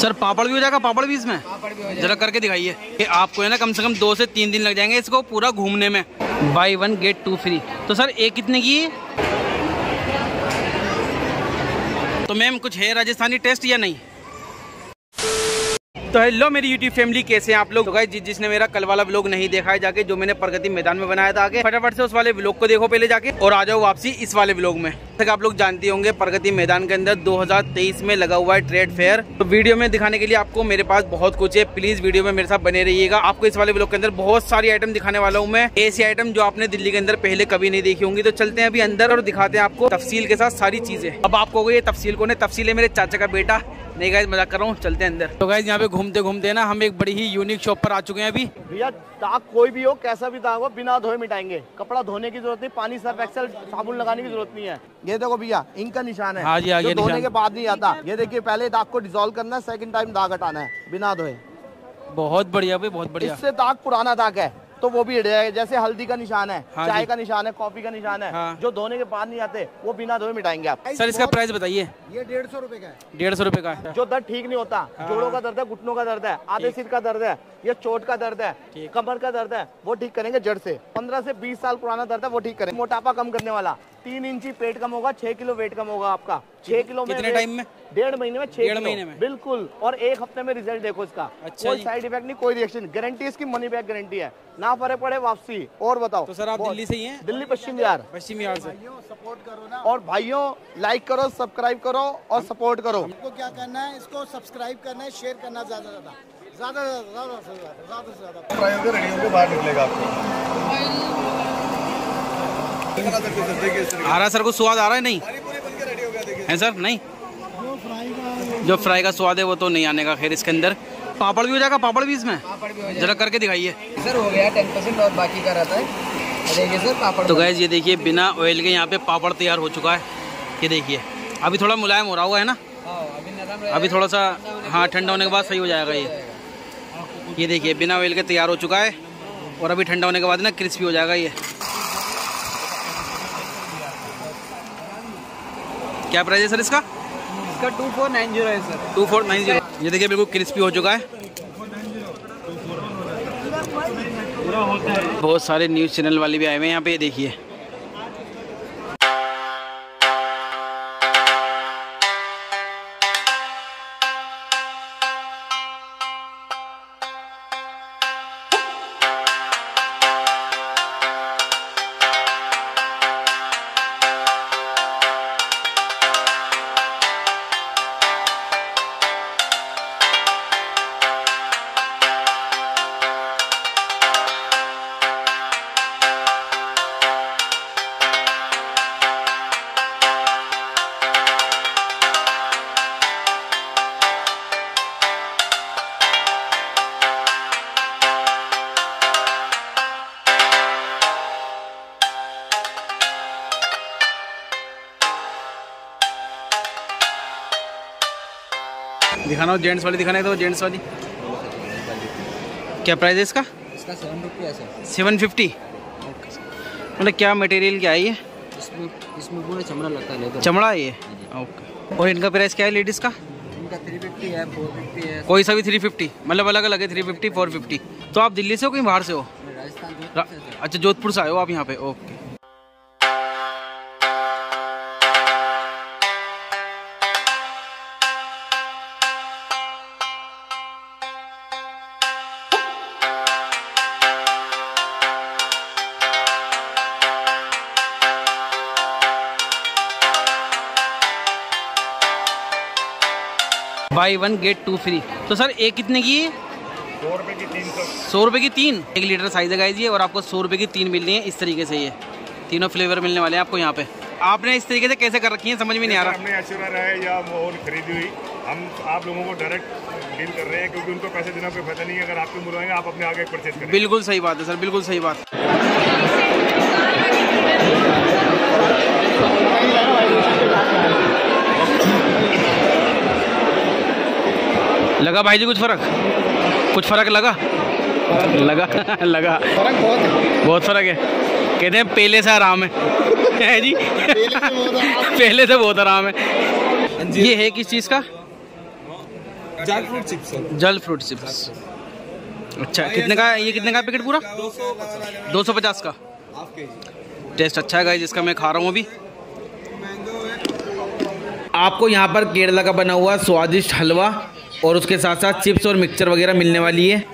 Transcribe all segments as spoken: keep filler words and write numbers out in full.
Sir पापड़ भी हो जाएगा? पापड़ भी इसमें? पापड़ भी हो जाएगा। जरा करके दिखाइए कि आपको है ना कम से कम दो से तीन दिन लग जाएंगे इसको पूरा घूमने में। Buy one get two free. तो सर एक कितने की है? तो मैम कुछ है राजस्थानी टेस्ट या नहीं? तो हेलो मेरी यूट्यूब फैमिली, कैसे हैं आप लोग? तो गाइस जिस जिसने मेरा कल वाला व्लॉग नहीं देखा है जाके, जो मैंने प्रगति मैदान में बनाया था, आगे फटाफट से उस वाले व्लॉग को देखो पहले जाके और आ जाओ वापसी इस वाले व्लॉग में। तक आप लोग जानते होंगे प्रगति मैदान के अंदर दो हज़ार तेईस में लगा हुआ है ट्रेड फेयर। तो वीडियो में दिखाने के लिए आपको मेरे पास बहुत कुछ है, प्लीज वीडियो में मेरे साथ बने रहिएगा। आपको इस वाले व्लॉग के अंदर बहुत सारी आइटम दिखाने वाला हूँ मैं, ऐसी आइटम जो आपने दिल्ली के अंदर पहले कभी नहीं देखी होंगी। तो चलते हैं अभी अंदर और दिखाते हैं आपको तफसील के साथ सारी चीजें। अब आपको हो गई तफसील को, तफसील है मेरे चाचा का बेटा। नहीं गाइस मजाक कर रहा हूँ, चलते हैं अंदर। तो गाइस यहाँ पे घूमते घूमते ना हम एक बड़ी ही यूनिक शॉप पर आ चुके हैं अभी। भैया दाग कोई भी हो, कैसा भी दाग हो, बिना धोए मिटाएंगे। कपड़ा धोने की जरूरत नहीं, पानी सर्फ एक्सेल साबुन लगाने की जरूरत नहीं है। ये देखो भैया इंक का निशान है। हाँ जी, आगे जो धोने निशान के बाद नहीं आता। ये देखिए पहले दाग को डिसॉल्व करना है, सेकंड टाइम दाग हटाना है बिना धोए। बहुत बढ़िया भाई, बहुत बढ़िया। इससे दाग पुराना दाग है तो वो भी हट जाएगा। जैसे हल्दी का निशान है, हाँ चाय का निशान है, कॉफी का निशान है, हाँ। जो धोने के बाद नहीं आते वो बिना धोए मिटाएंगे आप। सर इसका प्राइस बताइए। ये डेढ़ सौ रूपए का है। डेढ़ सौ रुपए का है। जो दर्द ठीक नहीं होता, जोड़ों का दर्द है, घुटनों का दर्द है, आधे सिर का दर्द है, ये चोट का दर्द है, कमर का दर्द है, वो ठीक करेंगे जड़ से। पंद्रह से बीस साल पुराना दर्द है वो ठीक करेंगे। मोटापा कम करने वाला, तीन इंची पेट कम होगा, छह किलो वेट कम होगा आपका। छह किलो में कितने टाइम में? डेढ़ महीने में छह डेढ़ महीने में बिल्कुल। और एक हफ्ते में रिजल्ट देखो इसका। अच्छा कोई साइड इफेक्ट नहीं, कोई रिएक्शन, गारंटी इसकी, मनी बैक गारंटी है, ना फर्क पड़े वापसी। और बताओ तो सर आप दिल्ली से ही हैं? दिल्ली पश्चिम बिहार। पश्चिम बिहार से। सपोर्ट करो ना। और भाइयों लाइक करो, सब्सक्राइब करो और सपोर्ट करो। हमको क्या करना है, इसको सब्सक्राइब करना है, शेयर करना ज्यादा ज्यादा ज्यादा ज्यादा से ज्यादा ज्यादा से ज्यादा। फ्राई होकर रेडी होकर बाहर निकलेगा आपको। आ रहा सर को स्वाद आ रहा है? नहीं है सर, नहीं जो फ्राई का स्वाद है वो तो नहीं आने का। खैर इसके अंदर पापड़ भी हो जाएगा? पापड़ भी इसमें? पापड़ भी हो जाएगा। जरा करके दिखाइए सर हो गया टेन परसेंट और बाकी का रहता है। देखिए सर पापड़। तो गैस ये देखिए बिना ऑयल के यहाँ पे पापड़ तैयार हो चुका है। ये देखिए अभी थोड़ा मुलायम हो रहा हुआ है ना, अभी थोड़ा सा हाँ ठंडा होने के बाद सही हो जाएगा ये। ये देखिए बिना ऑयल के तैयार हो चुका है और अभी ठंडा होने के बाद ना क्रिस्पी हो जाएगा ये। क्या प्राइस है सर इसका? इसका टू फोर नाइन जीरो है sir. Two four nine zero. ये देखिए बिल्कुल क्रिस्पी हो चुका है। बहुत सारे न्यूज़ चैनल वाले भी आए हुए हैं यहाँ पे, देखिए। दिखाना हो जेंट्स वाली, दिखाना है तो जेंट्स वाली। क्या प्राइस है इसका? इसका सेवन फिफ्टी है सर। Seven fifty. मतलब क्या मटेरियल क्या है ये? इसमें इसमें पूरा चमड़ा लगता है, लेदर चमड़ा है ये। ओके। और इनका प्राइस क्या है लेडीज़ का? इनका थ्री फिफ्टी है, फोर फिफ्टी है। कोई सा भी थ्री फिफ्टी, मतलब अलग अलग है, थ्री फिफ्टी फोर फिफ्टी। तो आप दिल्ली से हो कहीं बाहर से हो? राजस्थान। अच्छा जोधपुर से आए हो आप यहाँ पे? Okay. Buy one get two free. तो सर एक कितने की है? सौ रुपए की तीन सौ। सौ रुपये की तीन। एक लीटर साइज है गाइस ये, और आपको सौ रुपये की तीन मिलनी है इस तरीके से। ये तीनों फ्लेवर मिलने वाले हैं आपको यहाँ पे। आपने इस तरीके से कैसे कर रखी है समझ में नहीं आ रहा। हमने एश्योर है या और खरीदी हुई, हम आप लोगों को डायरेक्ट डील कर रहे हैं क्योंकि उनको पैसे देना कोई फायदा नहीं है। अगर आपको बुलाएंगे आप अपने आगे परचेज करें। बिल्कुल सही बात है सर, बिल्कुल सही बात। लगा भाई जी कुछ फर्क? कुछ फर्क लगा? लगा लगा फर्क बहुत है, बहुत फर्क है। कहते हैं पहले से आराम है, है जी। पहले से बहुत आराम है। ये है किस चीज़ का? जल फ्रूट चिप्स सर। जल फ्रूट चिप्स। अच्छा, कितने का है ये? कितने का पैकेट पूरा? दो सौ पचास का। टेस्ट अच्छा है गाइस, जिसका मैं खा रहा हूँ अभी। आपको यहाँ पर केरला का बना हुआ स्वादिष्ट हलवा और उसके साथ साथ चिप्स और मिक्सचर वगैरह मिलने वाली है।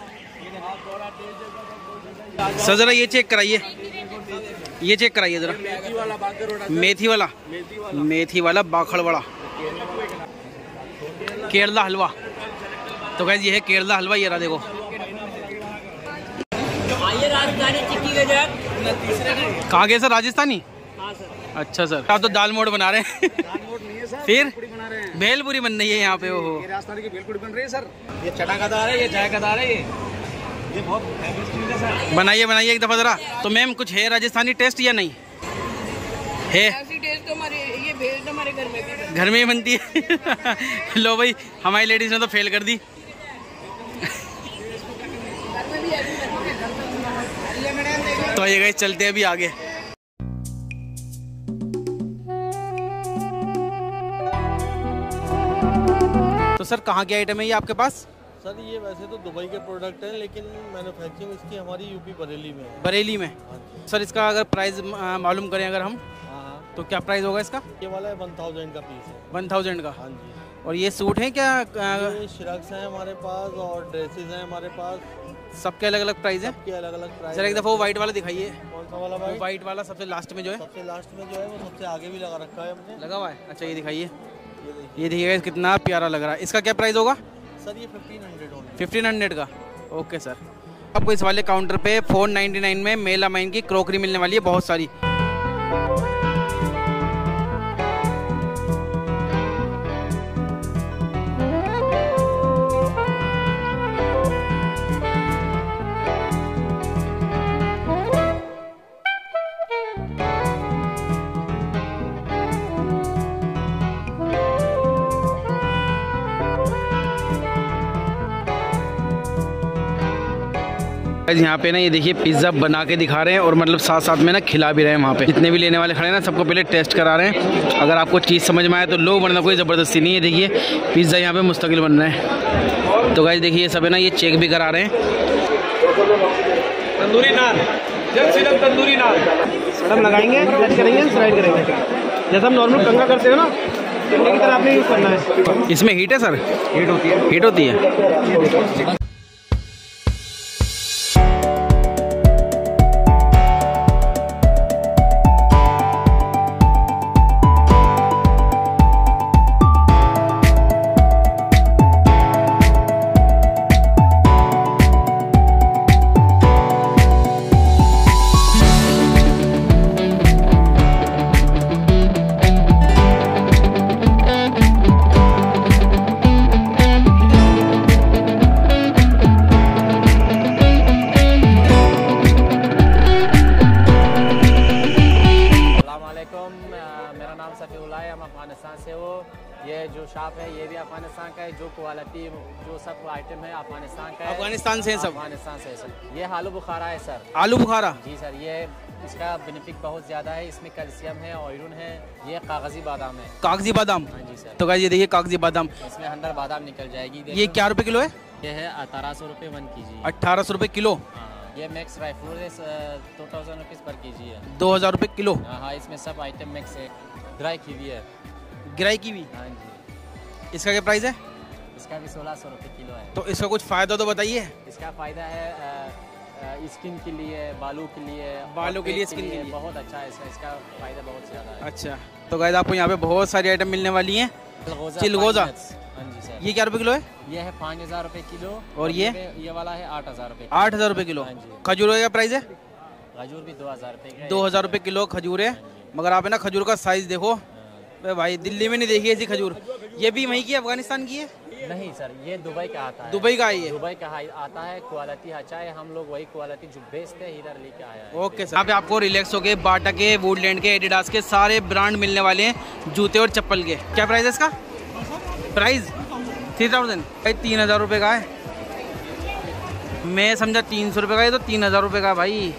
सर जरा ये चेक कराइए, ये चेक कराइए जरा। मेथी वाला, मेथी वाला बाखड़ वड़ा केरला हलवा। तो गाइस ये है केरला हलवा, ये रहा देखो। कहाँ गए सर? राजस्थानी? अच्छा सर, आप तो दाल मोड़ बना रहे हैं। फिर भेलपुरी बन रही है यहाँ पे। वो राजस्थान की भेलपुरी बन रही है सर। ये चटाकादार है, ये जायकादार है, ये ये बहुत फेमस चीज है सर। बनाइए बनाइए एक दफ़ा ज़रा। तो मैम कुछ है राजस्थानी टेस्ट या नहीं है? टेस्ट तो हमारे ये भेल तो हमारे घर में भी घर में ही बनती है। लो भाई, हमारी लेडीज ने तो फेल कर दी। तो ये गए, चलते अभी आगे। तो सर कहाँ के आइटम है ये आपके पास? सर ये वैसे तो दुबई के प्रोडक्ट हैं, लेकिन मैन्युफैक्चरिंग इसकी हमारी यूपी बरेली में है। बरेली में? सर इसका अगर प्राइस मालूम करें अगर हम, हाँ, तो क्या प्राइस होगा इसका? ये वाला है वन थाउजेंड का पीस है। वन थाउजेंड का? हाँ जी। और ये सूट है क्या? ये श्रग्स हैं हमारे पास और ड्रेसेस हैं हमारे पास। सबके अलग अलग प्राइस है? सबके अलग अलग प्राइस। सर एक दफ़ा वो वाइट वाला दिखाइए। कौन सा वाला भाई? वाइट वाला सबसे लास्ट में जो है। सबसे लास्ट में जो है वो सबसे आगे भी लगा रखा है हमने। लगा हुआ है? अच्छा ये दिखाइए, ये देखिएगा कितना प्यारा लग रहा है। इसका क्या प्राइस होगा? सर ये फिफ्टीन हंड्रेड होगा। फिफ्टीन हंड्रेड का? Okay sir. आपको इस वाले काउंटर पे फोर नाइन्टी नाइन में मेलामाइन की क्रॉकरी मिलने वाली है, बहुत सारी। यहाँ पे ना ये देखिए पिज़्ज़ा बना के दिखा रहे हैं और मतलब साथ साथ में ना खिला भी रहे हैं। वहाँ पे जितने भी लेने वाले खड़े हैं ना, सबको पहले टेस्ट करा रहे हैं। अगर आपको चीज़ समझ में आए तो लो, वरना कोई ज़बरदस्ती नहीं है। देखिए पिज़्ज़ा यहाँ पे मुस्तकिल बन रहा है। तो गाइस देखिए ये सब है ना, ये चेक भी करा रहे हैं। तंदूरी नान, सिर्फ तंदूरी नान मैडम लगाएंगे, प्रेस करेंगे, स्लाइड करेंगे, जैसा हम नॉर्मल कंगा करते हो ना, कंगे की तरह आपने यूज़ करना है। इसमें हीट है सर? हीट होती है, हीट होती है। ये जो शॉप है ये भी अफगानिस्तान का है, जो क्वालिटी जो सब आइटम है अफगानिस्तान का है। अफगानिस्तान से सब? अफगानिस्तान से सर। ये आलू बुखारा है सर। आलू बुखारा? जी सर, ये इसका बेनिफिट बहुत ज़्यादा है। इसमें कैल्शियम है, आयरन है। ये कागजी बादाम है। कागजी बादाम? हाँ जी सर। तो गाइस ये देखिए कागजी बादाम, इसमें हंड्रेड बादाम निकल जाएगी। ये क्या रुपए किलो है? ये है अठारह सौ रुपये वन की जी। अठारह सौ रुपये किलो? ये मैक्स ड्राई फ्रूट है, टू थाउजेंड रुपीज़ पर के जी है। दो हज़ार रुपये किलो? हाँ, इसमें सब आइटम मिक्स है। ड्राई कीवी है। Dry kiwi? हाँ जी। इसका क्या प्राइस है? इसका भी सोलह सौ रुपये किलो है। तो इसका कुछ फ़ायदा तो बताइए। इसका फ़ायदा है स्किन के लिए, बालों के लिए, बालों के लिए, स्किन के लिए बहुत अच्छा है इसका। इसका फ़ायदा बहुत ज़्यादा है। अच्छा, तो गाइस आपको यहाँ पे बहुत सारी आइटम मिलने वाली हैं। चिलगोज़ा? हाँ जी सर। ये क्या रुपये किलो है? ये है पाँच हज़ार रुपये किलो। और ये ये वाला है आठ हज़ार रुपये। आठ हज़ार रुपये किलो? खजूर का क्या प्राइस है? खजूर भी दो हज़ार रुपये। दो हज़ार रुपये किलो खजूर है। मगर आप है ना खजूर का साइज़ देखो भाई, दिल्ली में नहीं देखी ऐसी खजूर। ये भी वहीं की अफगानिस्तान की है? नहीं सर, ये दुबई का आता है। दुबई का आई है? दुबई का आता है। क्वालिटी अच्छा है, हम लोग वही क्वालिटी जो बेचते हैं इधर लेके आया है। Okay sir. यहाँ पे आपको रिलैक्सो के, बाटा के, वुडलैंड के, एडिडास के सारे ब्रांड मिलने वाले हैं, जूते और चप्पल के। क्या प्राइस है इसका? प्राइस थ्री थाउजेंड भाई, तीन हज़ार रुपये का है। मैं समझा तीन सौ रुपये का है, तो तीन हज़ार रुपये का भाई।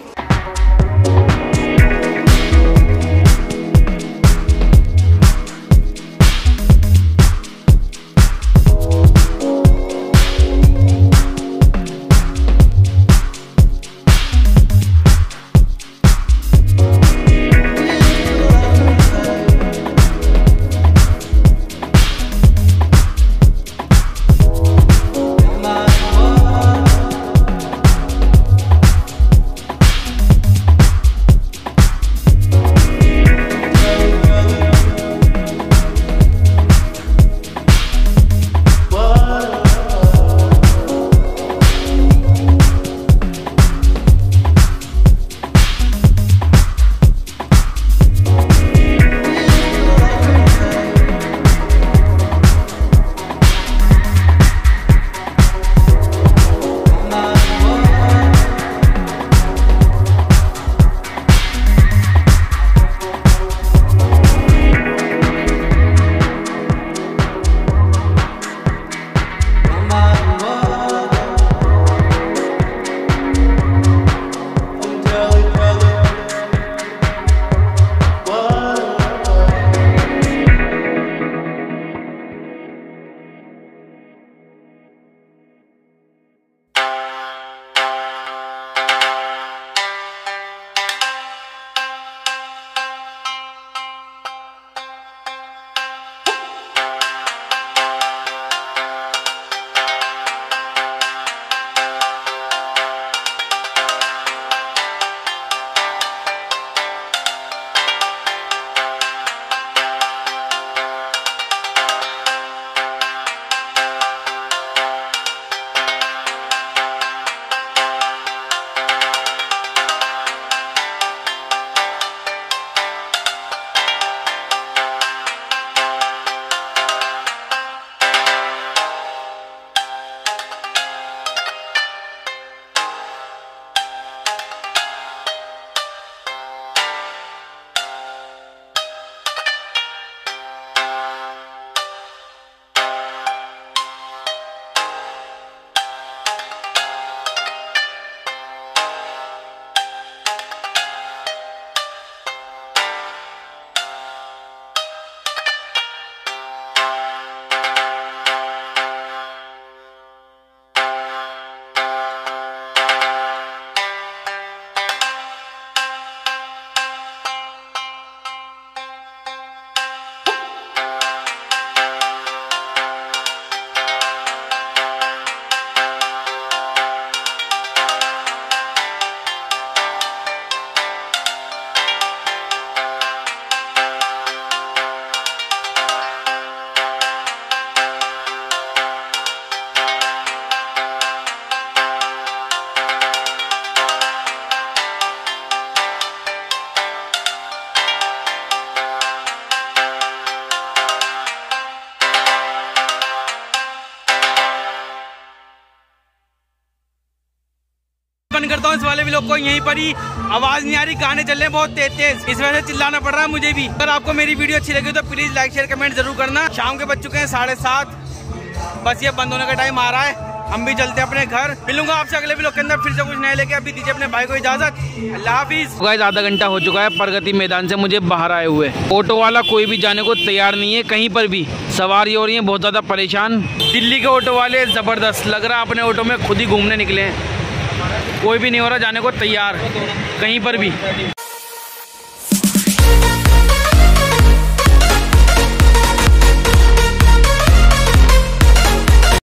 बंद करता हूँ इस वाले व्लॉग को यहीं पर ही। आवाज नहीं आ रही, गाने चल रहे हैं बहुत तेज तेज, इस वजह से चिल्लाना पड़ रहा है मुझे भी। अगर आपको मेरी वीडियो अच्छी लगी तो प्लीज लाइक शेयर कमेंट जरूर करना। शाम के बज चुके हैं साढ़े सात, बस ये बंद होने का टाइम आ रहा है, हम भी चलते हैं अपने घर। मिलूंगा आपसे अगले व्लॉग के अंदर फिर से कुछ नया लेके। अभी दीजिए अपने भाई को इजाजत, अल्लाह हाफिज। गाइस आधा घंटा हो चुका है प्रगति मैदान से मुझे बाहर आए हुए। ऑटो वाला कोई भी जाने को तैयार नहीं है, कहीं पर भी सवारी हो रही है बहुत ज्यादा परेशान। दिल्ली के ऑटो वाले जबरदस्त, लग रहा है अपने ऑटो में खुद ही घूमने निकले हैं, कोई भी नहीं हो रहा जाने को तैयार कहीं पर भी।